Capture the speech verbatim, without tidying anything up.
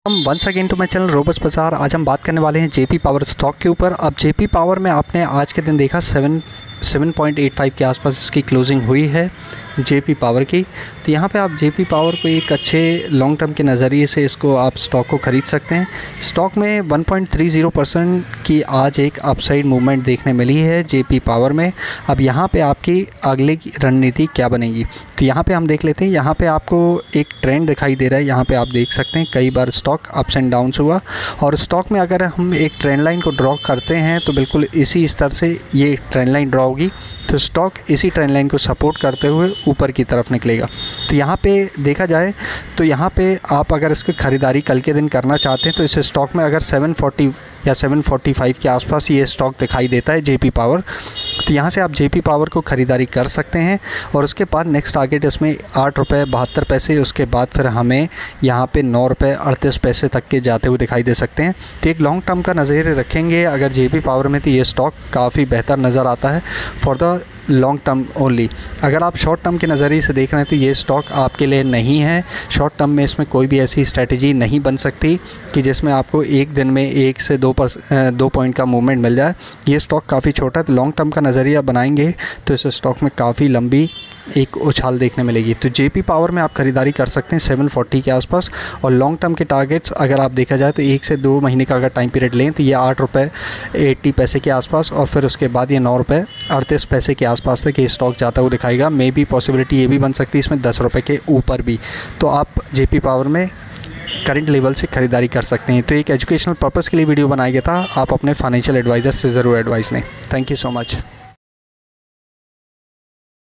हम once again to my channel रोबस बाजार। आज हम बात करने वाले हैं जेपी पावर स्टॉक के ऊपर। अब जेपी पावर में आपने आज के दिन देखा seven seven point eight five के आसपास इसकी क्लोजिंग हुई है जेपी पावर की। तो यहाँ पे आप जेपी पावर को एक अच्छे लॉन्ग टर्म के नज़रिए से इसको आप स्टॉक को ख़रीद सकते हैं। स्टॉक में one point three zero percent की आज एक अपसाइड मूवमेंट देखने मिली है जेपी पावर में। अब यहाँ पे आपकी अगले की रणनीति क्या बनेगी, तो यहाँ पे हम देख लेते हैं। यहाँ पे आपको एक ट्रेंड दिखाई दे रहा है, यहाँ पे आप देख सकते हैं कई बार स्टॉक अप्स एंड डाउन्स हुआ, और स्टॉक में अगर हम एक ट्रेंड लाइन को ड्रॉ करते हैं तो बिल्कुल इसी स्तर से ये ट्रेंड लाइन ड्रॉ होगी। तो स्टॉक इसी ट्रेंड लाइन को सपोर्ट करते हुए ऊपर की तरफ निकलेगा। तो यहाँ पे देखा जाए तो यहाँ पे आप अगर इसकी ख़रीदारी कल के दिन करना चाहते हैं तो इस स्टॉक में अगर सेवन फोर्टी या सेवन फोर्टी फाइव के आसपास ये स्टॉक दिखाई देता है जेपी पावर, तो यहाँ से आप जेपी पावर को ख़रीदारी कर सकते हैं। और उसके बाद नेक्स्ट टारगेट इसमें आठ रुपये बहत्तर पैसे, उसके बाद फिर हमें यहाँ पे नौ रुपये अड़तीस पैसे तक के जाते हुए दिखाई दे सकते हैं। तो एक लॉन्ग टर्म का नज़रिए रखेंगे अगर जेपी पावर में, तो ये स्टॉक काफ़ी बेहतर नज़र आता है for the long term only. अगर आप शॉर्ट टर्म के नज़रिए से देख रहे हैं तो ये स्टॉक आपके लिए नहीं है। शॉर्ट टर्म में इसमें कोई भी ऐसी स्ट्रैटेजी नहीं बन सकती कि जिसमें आपको एक दिन में एक से दो पर दो पॉइंट का मूवमेंट मिल जाए। ये स्टॉक काफ़ी छोटा है, तो लॉन्ग टर्म का नज़रिया बनाएंगे तो इस स्टॉक में काफ़ी लंबी एक उछाल देखने मिलेगी। तो जेपी पावर में आप ख़रीदारी कर सकते हैं सेवन फोर्टी के आसपास। और लॉन्ग टर्म के टारगेट्स अगर आप देखा जाए तो एक से दो महीने का अगर टाइम पीरियड लें तो ये आठ रुपये एट्टी पैसे के आसपास, और फिर उसके बाद ये नौ रुपये अड़तीस पैसे के आसपास तक ये स्टॉक जाता हुआ दिखाएगा। मे बी पॉसिबिलिटी ये भी बन सकती है इसमें दस रुपये के ऊपर भी। तो आप जेपी पावर में करंट लेवल से ख़रीदारी कर सकते हैं। तो एक एजुकेशनल पर्पज़ के लिए वीडियो बनाया गया था, आप अपने फाइनेंशियल एडवाइज़र से ज़रूर एडवाइस लें। Thank you so much.